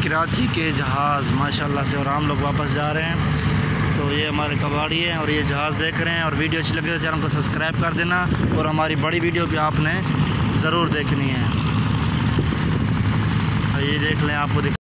कराची के जहाज़ माशाल्लाह से, और हम लोग वापस जा रहे हैं। तो ये हमारे कबाड़ी है और ये जहाज़ देख रहे हैं। और वीडियो अच्छी लगे तो चैनल को सब्सक्राइब कर देना, और हमारी बड़ी वीडियो भी आपने ज़रूर देखनी है। ये देख लें, आपको